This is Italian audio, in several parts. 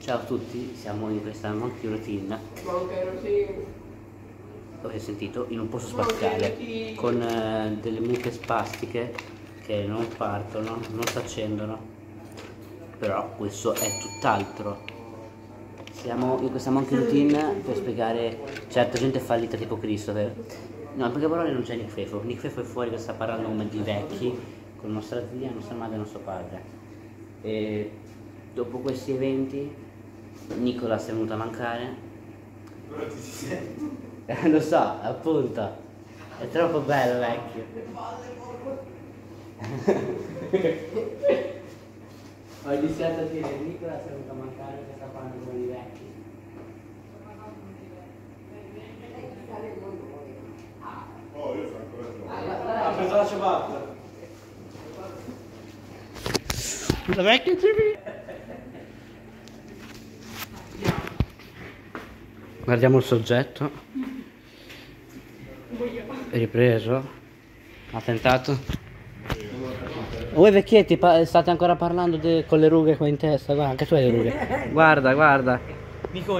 Ciao a tutti, siamo in questa monkey routine. Avete sentito? In un posto spaziale con delle mucche spastiche che non partono, non si accendono. Però questo è tutt'altro. Siamo in questa monkey routine per spiegare certa gente fallita tipo Christopher. No, perché però non c'è Nick Fefo. Nick Fefo è fuori che sta parlando come di vecchi con nostra zia, nostra madre e nostro padre. E dopo questi eventi Nicolas è venuto a mancare. Però ti si sente. Lo so, appunto. È troppo bello vecchio. Ho iniziato a dire Nicolas è venuto a mancare che sta parlando come di vecchi. Oh, io sono ancora giovane. Ha preso la ciabatta. La vecchia TV. Guardiamo il soggetto. Ripreso. Attentato. Voi vecchietti state ancora parlando con le rughe qua in testa. Guarda, anche tu hai le rughe. Guarda, guarda. Nico,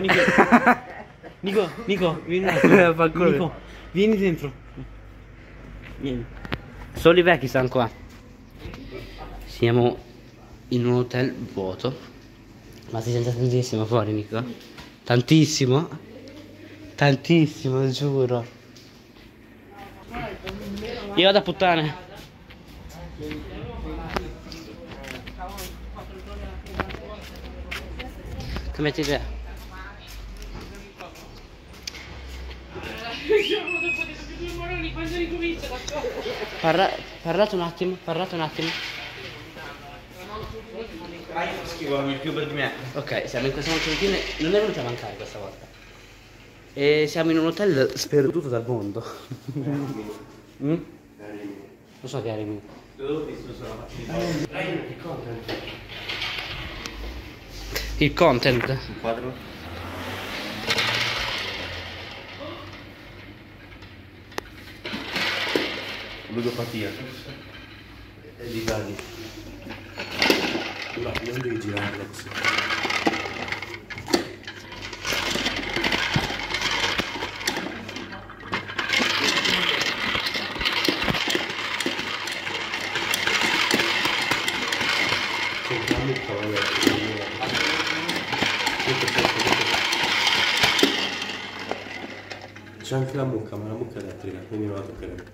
vieni un attimo. Nico, vieni dentro. Vieni. Solo i vecchi stanno qua. Siamo in un hotel vuoto. Ma si sente tantissimo fuori, Nico? Tantissimo? Tantissimo, giuro. Io vado a puttane. Che metti idea? Parlate un attimo, Schifo, il più per di me. Ok, siamo in questa montagna, non è venuta a mancare questa volta. E siamo in un hotel sperduto dal mondo. Non so che è Rimini. L'ho visto sulla mattina. Il content. Il quadro? Ludopatia. E di Dani. No, non devi girarlo così. C'è la mucca, c'è anche la mucca, ma la mucca è elettrica, quindi non la toccheremo.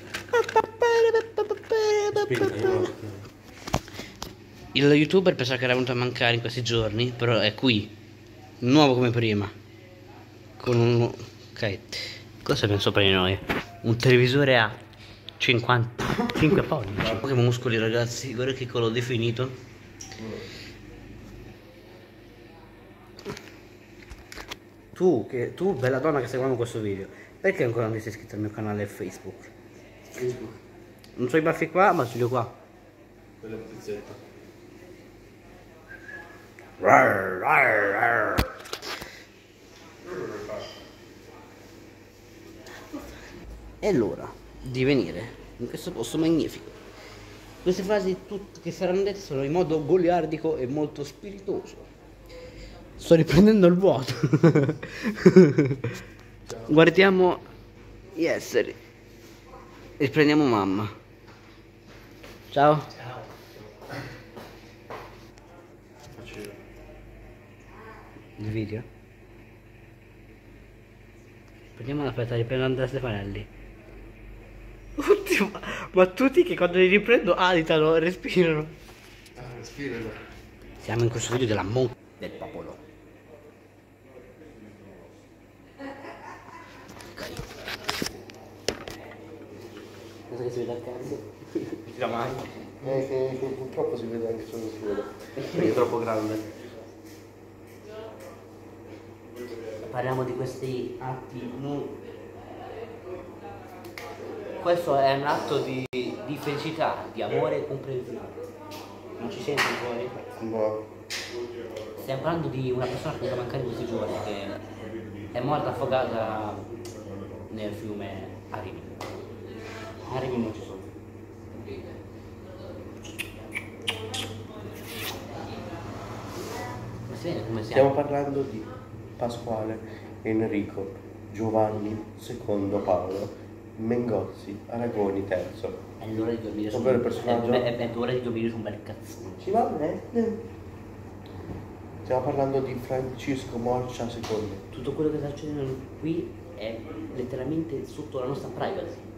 Spinta, io non la toccherò. Il youtuber pensa che era venuto a mancare in questi giorni, però è qui, nuovo come prima. Con un... ok, cosa abbiamo sopra di noi? Un televisore a 55 pollici. Che muscoli ragazzi, guarda che colore definito. Tu bella donna che stai guardando questo video, perché ancora non ti sei iscritto al mio canale Facebook? Non so i baffi qua, ma ce li ho qua. Quella pizzetta. È l'ora di venire in questo posto magnifico. Queste frasi tutte che saranno dette sono in modo goliardico e molto spiritoso. Sto riprendendo il vuoto. Guardiamo gli esseri. E prendiamo mamma. Ciao. Il video? Prendiamo la fetta, riprendo Andrea Stefanelli. Oddio, ma tutti che quando li riprendo alitano, respirano. Respiralo. Siamo in questo video della monca del popolo. Ok. Cosa che si vede al cazzo? Tira mai. Che purtroppo si vede anche solo solo. Perché è troppo grande. Parliamo di questi atti questo è un atto di felicità, di amore e comprensione. Non ci senti fuori? Boh. Stiamo parlando di una persona che è venuta a mancare in questi giorni, che è morta affogata nel fiume a Rimini. A Rimini non ci sono. Si vede come Stiamo siamo. parlando di Pasquale Enrico Giovanni II Paolo Mengozzi Aragoni III. È l'ora di dormire su Ovvero il personaggio- è l'ora di dormire su un bel cazzone. Ci va bene. Stiamo parlando di Francisco Morcia II. Tutto quello che sta succedendo qui è letteralmente sotto la nostra privacy.